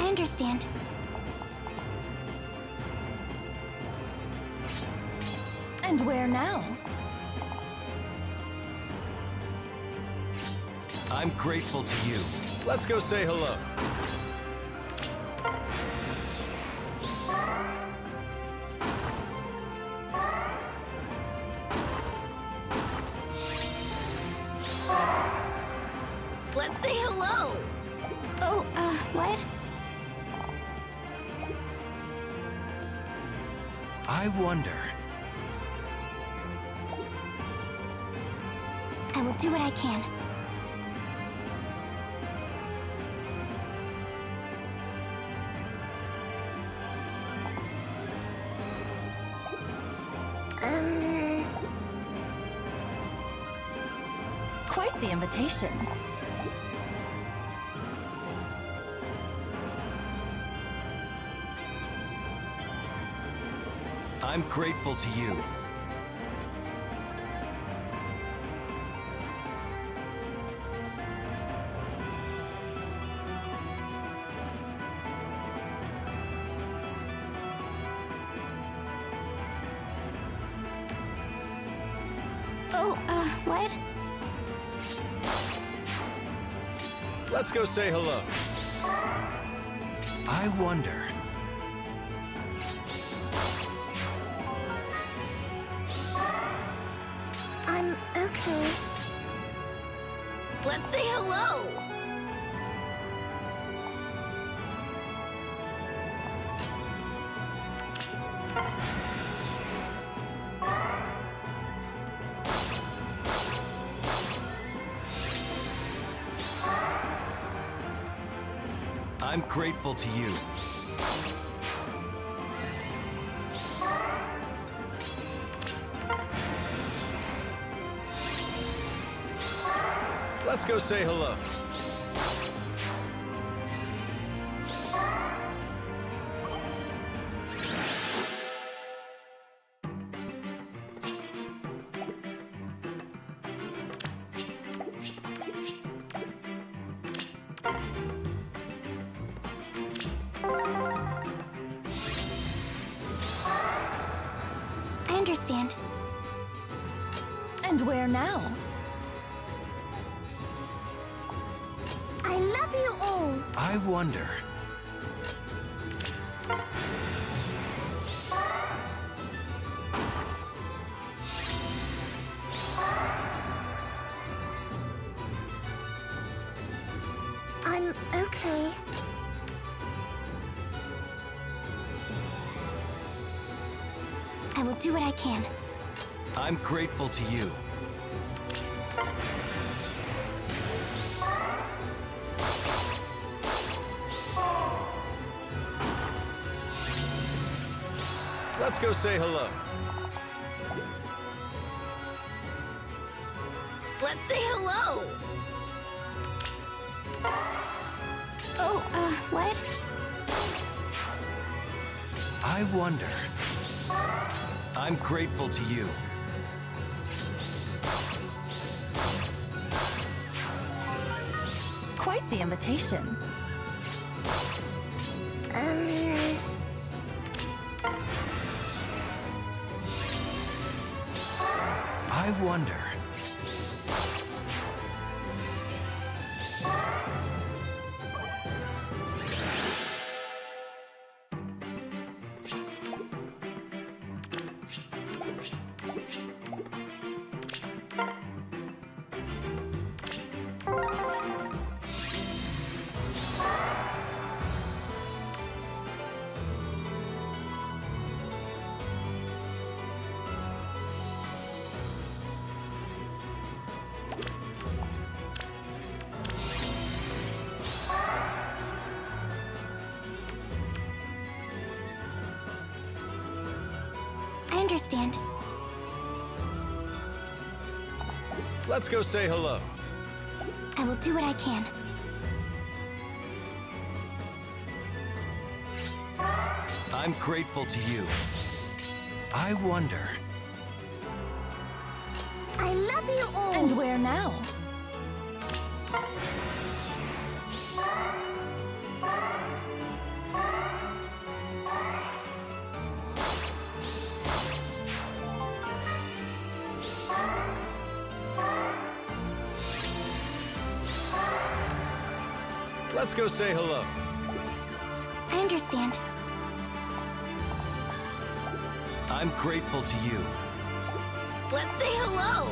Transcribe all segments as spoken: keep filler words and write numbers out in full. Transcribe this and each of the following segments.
understand. And where now? I'm grateful to you. Let's go say hello. Let's say hello. Oh, uh, what? I wonder. I will do what I can. Um... Quite the invitation. I'm grateful to you. Oh, uh, what? Let's go say hello. I wonder. I'm okay. Let's say hello. I'm grateful to you. Let's go say hello. I understand. And where now? I love you all. I wonder. I'm okay. I will do what I can. I'm grateful to you. Let's go say hello. Let's say hello. Oh, uh, what? I wonder. I'm grateful to you. Quite the invitation. Um... I wonder. I understand. Let's go say hello. I will do what I can. I'm grateful to you. I wonder. I love you all. And where now? Let's go say hello. I understand. I'm grateful to you. Let's say hello.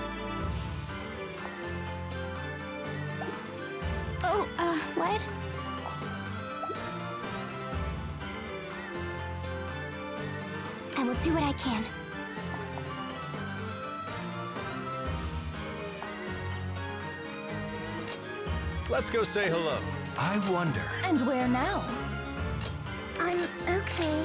Oh, uh, what? I will do what I can. Let's go say hello. I wonder. And where now? I'm okay.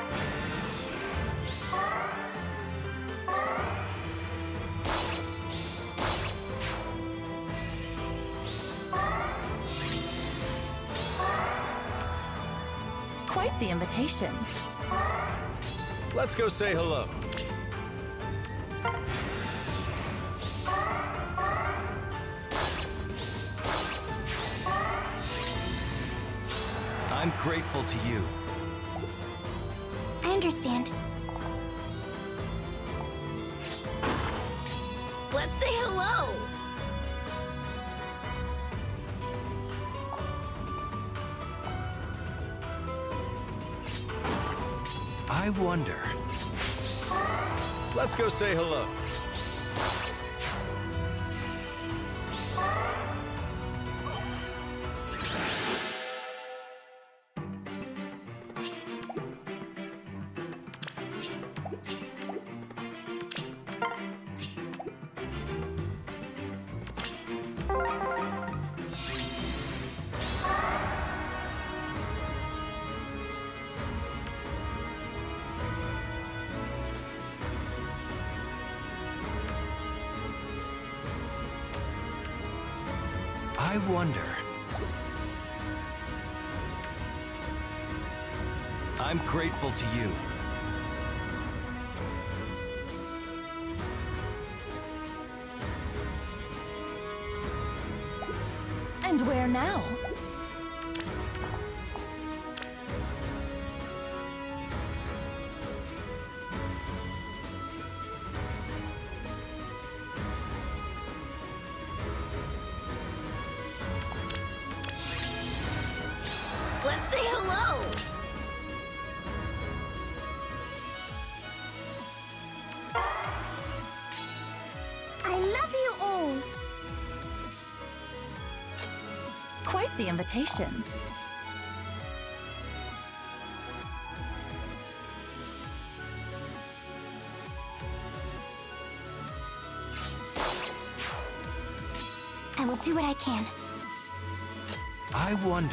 Quite the invitation. Let's go say hello. I'm grateful to you. I understand. Let's say hello. I wonder. Let's go say hello. I wonder. I'm grateful to you. And where now? Let's say hello. I love you all. Quite the invitation. I will do what I can. I wonder.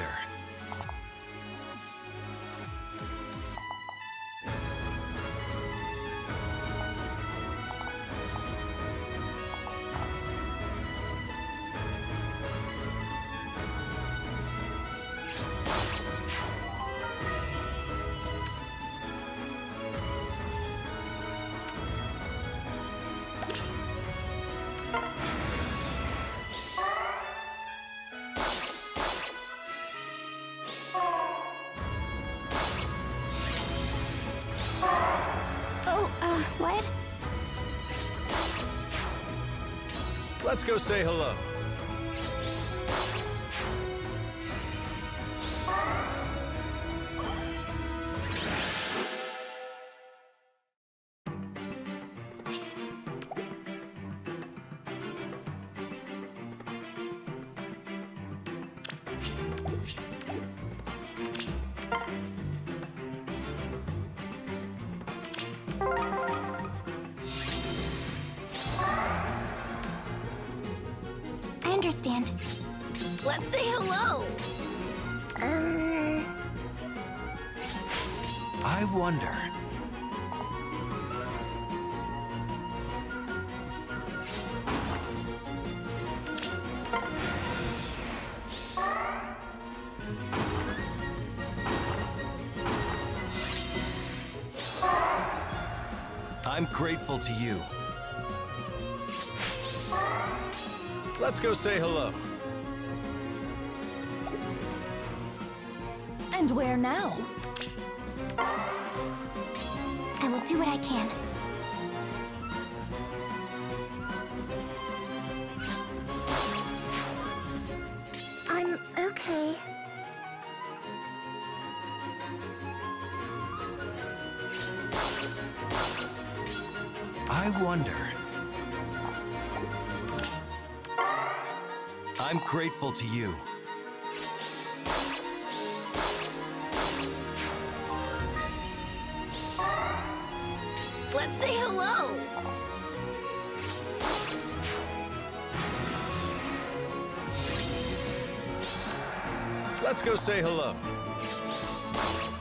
Oh, uh, what? Let's go say hello. I understand. Let's say hello. Um... I wonder. I'm grateful to you. Let's go say hello. And where now? I will do what I can. I'm Okay. I wonder. I'm grateful to you. Let's say hello. Let's go say hello.